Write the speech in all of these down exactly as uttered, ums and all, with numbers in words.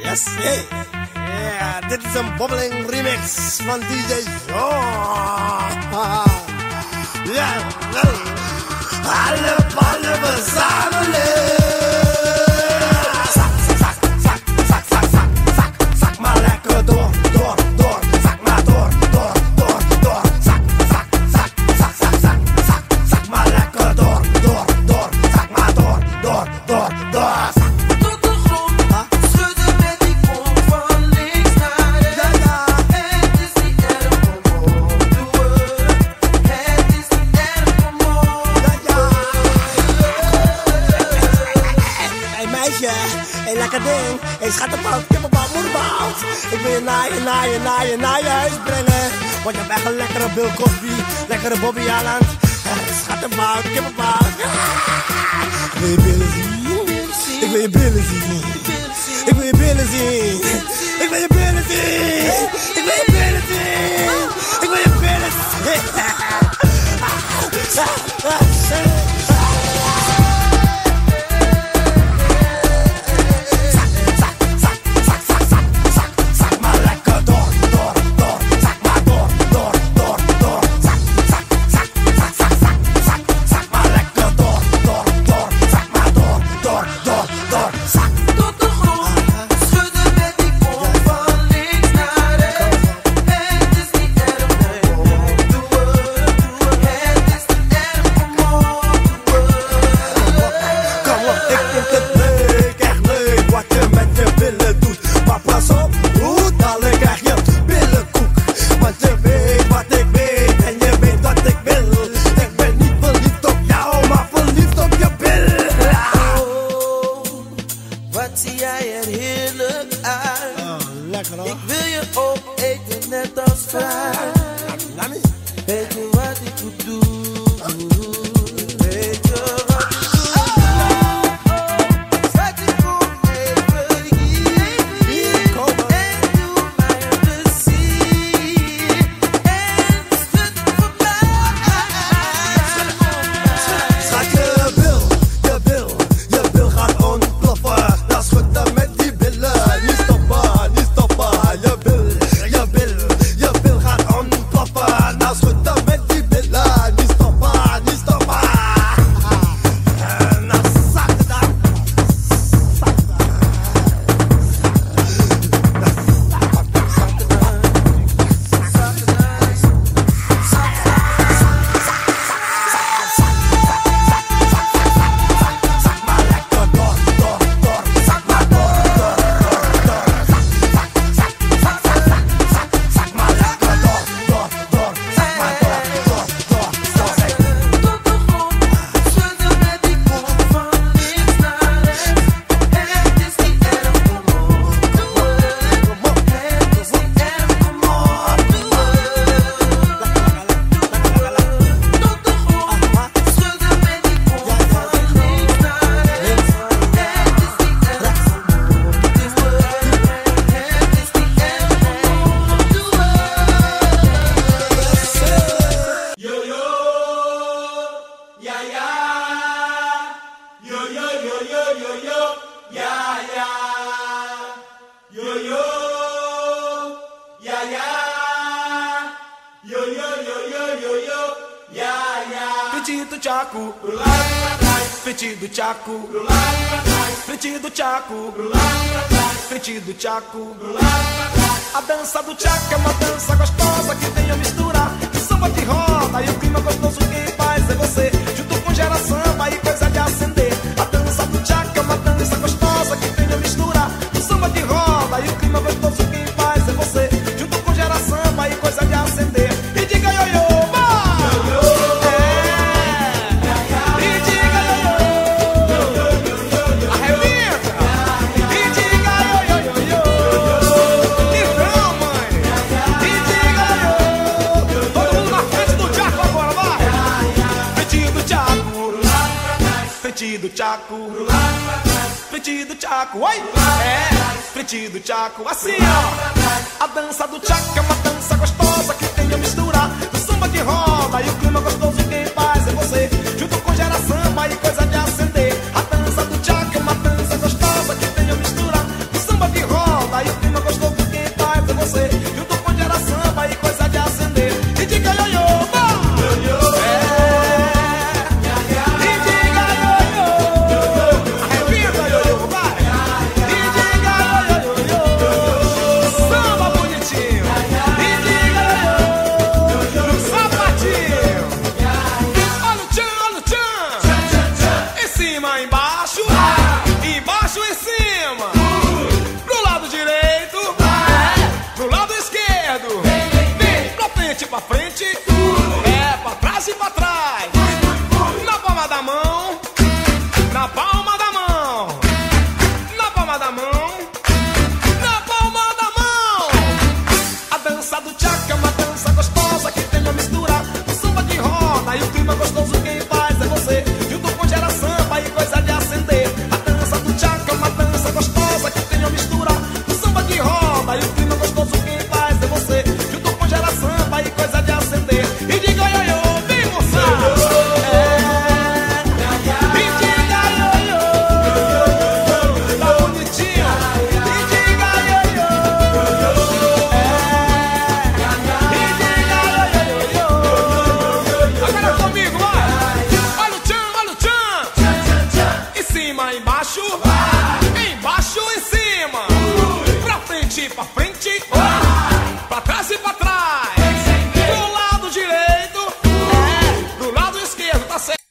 Yes, hey. Yeah, dit is een bobbeling remix van D J John. Ja, wel. Alle ballen verzamelen. Zak, zak, zak, zak, zak, zak, zak, zak maar lekker door, door, door. Zak maar door, door, door, door. Zak, zak, zak, zak, zak, zak, zak, zak maar lekker door, door, door. Zak maar door, door, door, door. Hey, lekker ding. Hey, schattenbout, kippenbal, moederbout. Ik wil je naar je, naar je, naar je, naar je huis brengen. Want je hebt echt een lekkere Bill Cosby, lekkere Bobby Allen. Hey, schattenbout, kippenbout. Ik wil je billen zien. Ik wil je billen zien. Ik wil je billen zien. Ik wil je billen zien. Ik wil je billen zien. Ik wil je billen zien. Ik wil je opeten net als vrij. Weet je wat ik moet doen? Weet je wat ik doe? Zet je kom even hier en doe mij een plezier. En schud het voor mij. Schat, je bil, je bil, je bil gaat ontploffen. Dan schud hem met die billen. Niet stoppen, niet stoppen. Je bil, je bil, je bil gaat ontploffen. Dan schud hem met die billen. Niet stoppen, niet stoppen. En dan zak het dan. Zak het dan. Zak maar lekker door, door, door. Zak maar door, door, door, door. Zak, zak, zak, zak, zak, zak, zak maar lekker door, door, door. Zak maar door, door, door, door. Tot de grond, schudden met die kop van links naar rechts. Het is niet erg, kom op, doe het. Het is niet erg, kom op, doe het. Tot de grond, schudden met die kop van links naar rechts. Het is niet erg, kom op, doe het. Het is niet erg, kom op, doe het. Yo yo, ja ja, yo yo yo yo yo yo, ja ja, yo yo, ja ja, yo yo yo yo yo yo, ja ja. Pedido Tchaco, Pro lado pra trás, pedido Tchaco, pro lado pra trás, pedido Tchaco, pro lado pra trás, pedido Tchaco. pro lado pra trás. A dança do Tchaco é uma dança gostosa que tem a mistura de samba que roda e o clima gostoso quem faz é você. Junto com gera samba e coisa de acender. A dança do Tchaco é uma dança gostosa que tem a mistura de samba que roda e o clima gostoso quem faz é você. Junto com gera samba e coisa de acender. E diga ioiô, vai! É! E diga ioiô, arrebenta! E diga ioiô, e vão, mãe! E diga ioiô, todo mundo na frente do Tchaco agora, vai! Pedido Tchaco, pedido Tchaco, pedido Tchaco, oi! É, pedido Tchaco, assim ó! A dança do Tchaco é uma dança gostosa que tem a mistura do samba que roda e o clima gostoso quem faz é você. Junto com gera samba e coisa de acender. A dança do Tchaco é uma dança gostosa que tem a mistura do samba que roda você, junto com gera samba e coisa de acender. E diga ioiô, é. E diga ioiô, arrebenta ioiô, vai. E diga ioiô, samba bonitinho. E diga ioiô, no sapatinho. Olha o tchan, olha o tchan. Em cima, embaixo, embaixo, em cima. Pro lado direito, pro lado esquerdo. Vem pra frente, pra frente. É, pra trás e pra trás. Na palma da mão, na palma da mão, na palma da mão, na palma da mão. A dança do tchaca é uma dança gostosa que tem uma mistura do samba de roda e o clima gostoso quem faz é você, junto com gera samba e coisa de acender. A dança do tchaca é uma dança gostosa que tem uma mistura do samba de roda e o clima gostoso quem faz é você, junto com gera samba e coisa de acender. E diga ioiô, vem moçada. E diga ioiô, tá bonitinho. E diga ioiô, é. E diga ioiô. Agora comigo, vai. Olha o tchan, olha o tchan. Em cima, embaixo, embaixo, em cima. Pra frente, pra frente, pra trás e pra trás. Pro lado direito, é, pro lado esquerdo, tá certo.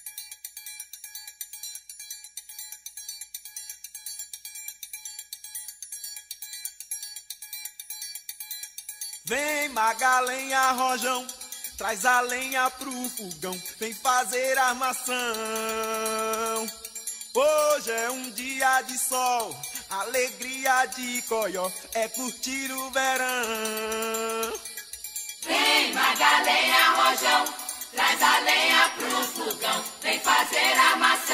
Vem Magalenha Rojão, traz a lenha pro fogão, vem fazer armação. Hoje é um dia de sol, alegria de coió, é curtir o verão. Vem Magalenha Rojão, traz a lenha pro fogão, vem fazer armação.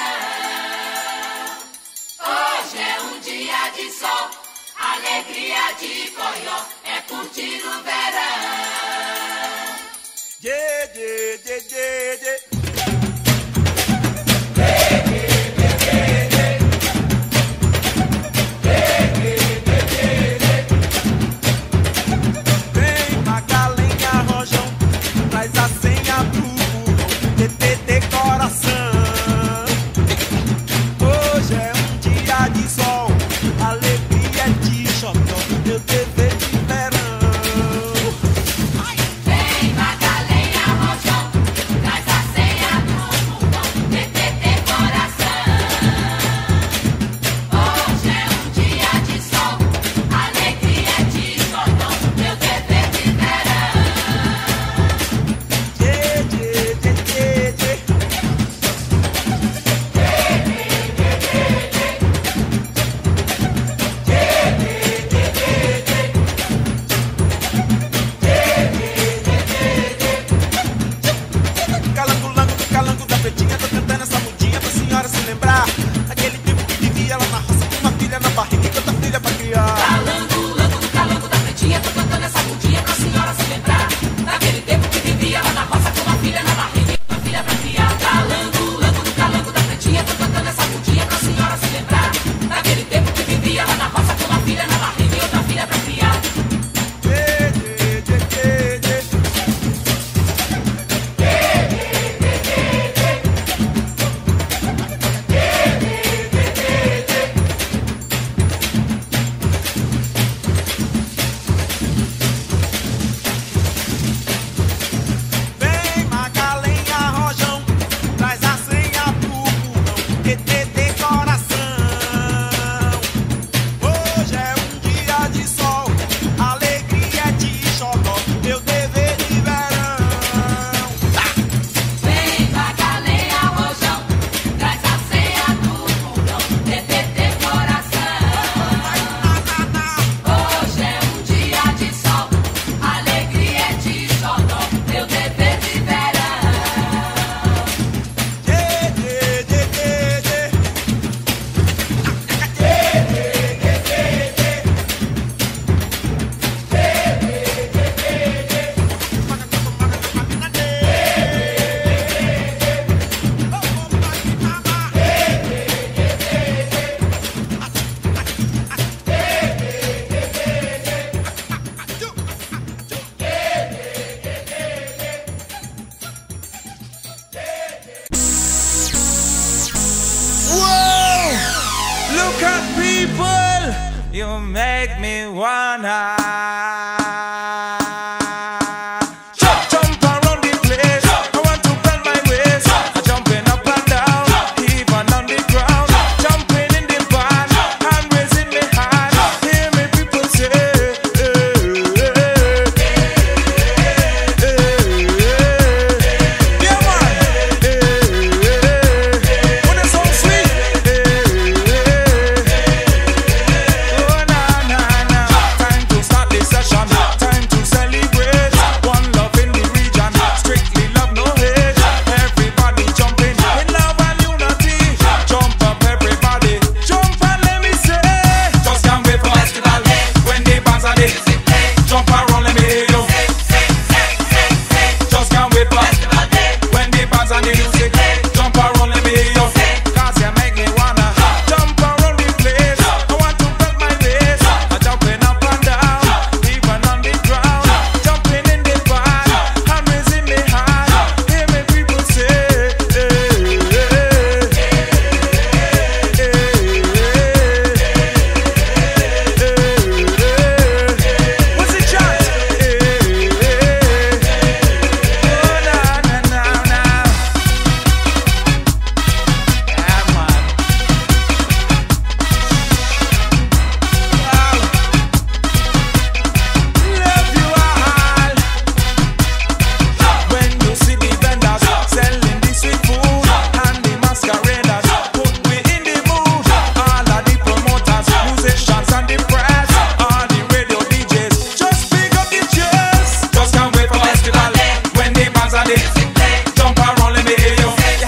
Hoje é um dia de sol, alegria de coió, é curtir o verão. Dê, dê, dê, dê, dê. Vem Magalenha Rojão, traz a senha pro fogão, T T decoração. Hoje é um dia de sol, alegria de xodó, meu dever de verão. Vem Magalenha Rojão, traz a You make me wanna jump, jump around the place. I want to bend my waist. I'm jumping up and down, even on the ground. Jumping in the van and raising my hand. Hear me people say, eh, eh, eh, eh. Yeah man, eh, eh. When the song sweet, eh, eh. Oh na na na. Time to start this session. Time to celebrate. One love in the region. Strictly love, no hate. Everybody jumping in love and unity. Jump up everybody. Jump and let me say. Just can't wait for festival. When the bands are there. Jump around, let me hear you. Just can't wait for festival. When the bands are the music. Jump around, let me hear you. Cause you make me wanna jump around the place. I want to bend my waist. I'm jumping up and down, even on the ground. Jumping in the van, I'm raising my hand. Hear me people say, eh, eh, eh, eh, eh. What's the chant? Eh, eh, oh na na na na. Yeah man. Wow. Love you all. When you see the vendors selling the sweet food and the masqueraders, put me in the mood. All of the promoters, musicians and the press, all the radio D Js, just pick up the chairs. Just can't wait for festival. When the bands are there, jump around, let me hear you.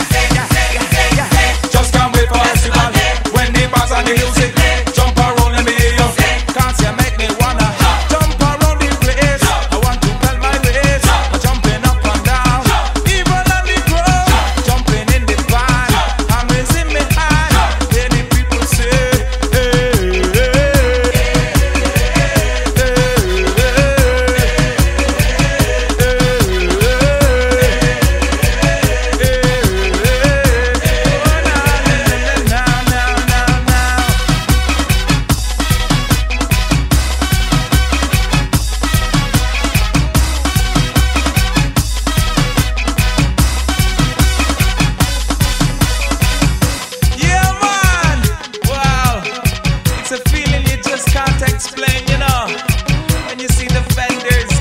Just can't wait for festival. When the bands are the music, jump around, let me hear you. Cause you make me wanna jump around the place. I want to bend my waist. I'm jumping up and down, even on the ground. Jumping in the van, I'm raising my hand. Hear the people say, eh, eh, yeah man, wow, it's a feeling you just can't explain, you know. When you see the vendors